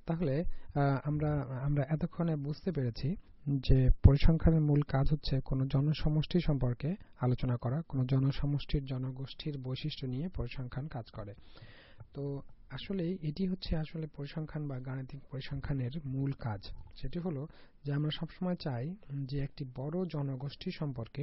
তাহলে আমরা আমরা এতক্ষণে বুঝতে পেরেছি যে পরিসংখ্যানের মূল কাজ হচ্ছে কোনো জনসমষ্টি সম্পর্কে আলোচনা করা, কোনো জনসমষ্টির জনগোষ্ঠীর বৈশিষ্ট্য নিয়ে পরিসংখ্যান কাজ করে। তো আসলে এটি হচ্ছে আসলে পরিসংখ্যান বা গাণিতিক পরিসংখ্যানের মূল কাজ। সেটি হলো যে আমরা সবসময় চাই যে একটি বড় জনগোষ্ঠী সম্পর্কে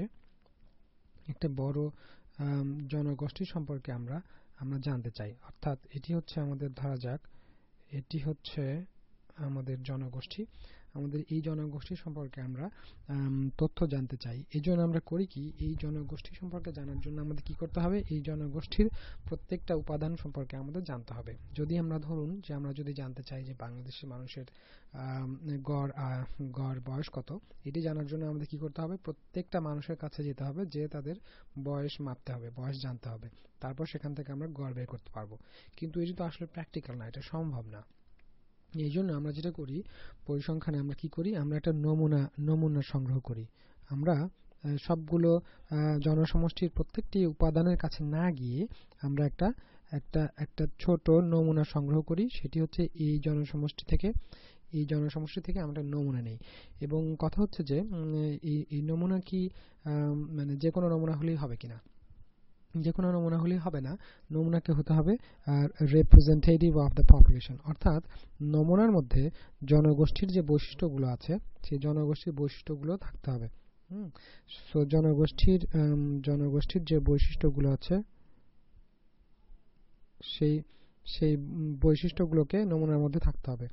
আমরা জানতে চাই। অর্থাৎ এটি হচ্ছে আমাদের, ধরা যাক এটি হচ্ছে আমাদের জনগোষ্ঠী। আমাদের এই জনগোষ্ঠী সম্পর্কে আমরা তথ্য জানতে চাই। এই জন্য আমরা করি কি, এই জনগোষ্ঠী সম্পর্কে জানার জন্য আমাদের কি করতে হবে, এই জনগোষ্ঠীর প্রত্যেকটা উপাদান সম্পর্কে আমাদের জানতে হবে। যদি আমরা ধরুন যে আমরা যদি জানতে চাই যে বাংলাদেশের মানুষের গড় বয়স কত, এটি জানার জন্য আমাদের কি করতে হবে, প্রত্যেকটা মানুষের কাছে যেতে হবে, যে তাদের বয়স মাপতে হবে, বয়স জানতে হবে, তারপর সেখান থেকে আমরা গড় বের করতে পারবো। কিন্তু এটি তো আসলে প্র্যাকটিক্যাল না, এটা সম্ভব না। এই জন্য আমরা যেটা করি, পরিসংখ্যানে আমরা কি করি, আমরা একটা নমুনা সংগ্রহ করি। আমরা সবগুলো জনসমষ্টির প্রত্যেকটি উপাদানের কাছে না গিয়ে আমরা একটা ছোট নমুনা সংগ্রহ করি। সেটি হচ্ছে এই জনসমষ্টি থেকে আমরা নমুনা নেই। এবং কথা হচ্ছে যে এই নমুনা কি মানে যে কোনো নমুনা হলেই হবে কিনা, যে কোনো নমুনা হলেই হবে না। নমুনাকে হতে হবে রিপ্রেজেন্টেটিভ অফ দ্য পপুলেশন, অর্থাৎ নমুনার মধ্যে জনগোষ্ঠীর যে বৈশিষ্ট্যগুলো আছে সেই জনগোষ্ঠীর বৈশিষ্ট্যগুলো থাকতে হবে। সো জনগোষ্ঠীর যে বৈশিষ্ট্যগুলো আছে সেই বৈশিষ্ট্যগুলোকে নমুনার মধ্যে থাকতে হবে।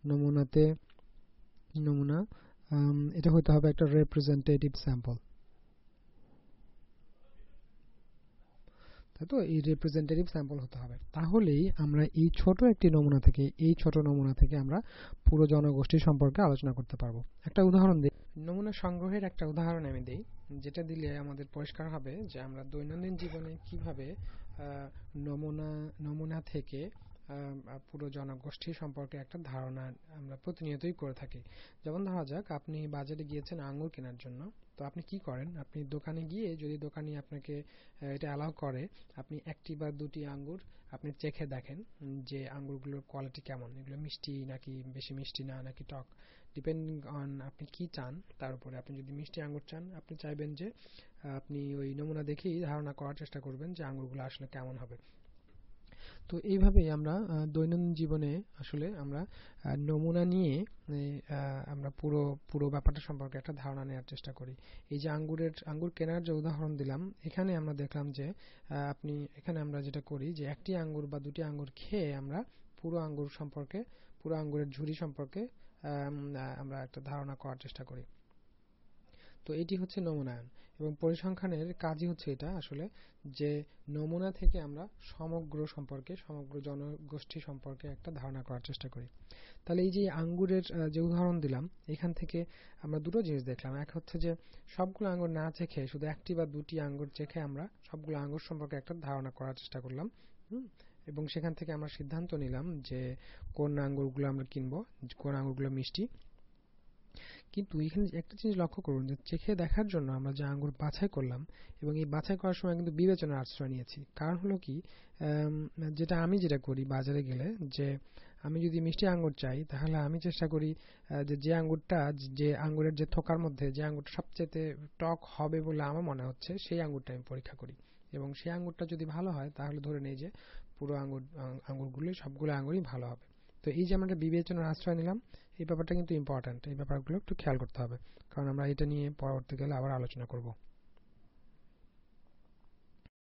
নমুনা এটা হতে হবে একটা রিপ্রেজেন্টেটিভ স্যাম্পল। তো এই রিপ্রেজেন্টেটিভ স্যাম্পল হতে হবে, তাহলেই আমরা এই ছোট নমুনা থেকে আমরা পুরো জনগোষ্ঠী সম্পর্কে আলোচনা করতে পারবো। একটা উদাহরণ দিই, নমুনা সংগ্রহের একটা উদাহরণ আমি দিই, যেটা দিলে আমাদের পরিষ্কার হবে যে আমরা দৈনন্দিন জীবনে কিভাবে নমুনা থেকে পুরো জনগোষ্ঠী সম্পর্কে একটা ধারণা আমরা প্রতিনিয়তই করে থাকি। যেমন ধরা যাক আপনি বাজারে গিয়েছেন আঙ্গুর কেনার জন্য। তো আপনি কি করেন, আপনি দোকানে গিয়ে, যদি দোকানি আপনাকে এটা অ্যালাউ করে, আপনি একটি বা দুটি আঙ্গুর আপনি চেখে দেখেন যে আঙ্গুরগুলোর কোয়ালিটি কেমন, এগুলো মিষ্টি নাকি বেশি মিষ্টি না, নাকি টক, ডিপেন্ডিং অন আপনি কি চান তার উপরে। আপনি যদি মিষ্টি আঙ্গুর চান, আপনি চাইবেন যে আপনি ওই নমুনা দেখেই ধারণা করার চেষ্টা করবেন যে আঙ্গুরগুলো আসলে কেমন হবে। তো এইভাবেই আমরা দৈনন্দিন জীবনে আসলে আমরা নমুনা নিয়ে আমরা পুরো ব্যাপারটা সম্পর্কে একটা ধারণা নেওয়ার চেষ্টা করি। এই যে আঙ্গুর কেনার যে উদাহরণ দিলাম, এখানে আমরা দেখলাম যে এখানে আমরা যেটা করি যে একটি আঙ্গুর বা দুটি আঙ্গুর খেয়ে আমরা পুরো আঙ্গুরের ঝুড়ি সম্পর্কে আমরা একটা ধারণা করার চেষ্টা করি। তো এটি হচ্ছে নমুনায়ন, এবং পরিসংখ্যানের কাজই হচ্ছে এটা আসলে, যে নমুনা থেকে আমরা সমগ্র জনগোষ্ঠী সম্পর্কে একটা ধারণা করার চেষ্টা করি। তাহলে এই যে আঙ্গুরের যে উদাহরণ দিলাম, এখান থেকে আমরা দুটো জিনিস দেখলাম। এক হচ্ছে যে সবগুলো আঙ্গুর না চেখে শুধু একটি বা দুটি আঙ্গুর চেখে আমরা সবগুলো আঙ্গুর সম্পর্কে একটা ধারণা করার চেষ্টা করলাম, এবং সেখান থেকে আমরা সিদ্ধান্ত নিলাম যে কোন আঙ্গুরগুলো আমরা কিনবো, কোন আঙ্গুরগুলো মিষ্টি। কিন্তু এখানে একটা জিনিস লক্ষ্য করুন যে চেখে দেখার জন্য আমরা যে আঙ্গুর বাছাই করলাম, এবং এই বাছাই করার সময় কিন্তু বিবেচনার আশ্রয় নিয়েছি। কারণ হলো কি, যেটা করি বাজারে গেলে, যে আমি যদি মিষ্টি আঙ্গুর চাই, তাহলে আমি চেষ্টা করি যে আঙ্গুরের যে থোকার মধ্যে যে আঙ্গুরটা সবচেয়ে টক হবে বলে আমার মনে হচ্ছে, সেই আঙ্গুরটা আমি পরীক্ষা করি, এবং সেই আঙ্গুরটা যদি ভালো হয় তাহলে ধরে নেই যে পুরো সবগুলো আঙ্গুরই ভালো হবে। তো এই যে আমরা বিবেচনার আশ্রয় নিলাম, এই ব্যাপারটা কিন্তু ইম্পর্ট্যান্ট। এই ব্যাপারগুলো একটু খেয়াল করতে হবে, কারণ আমরা এটা নিয়ে পরবর্তীকালে আবার আলোচনা করব।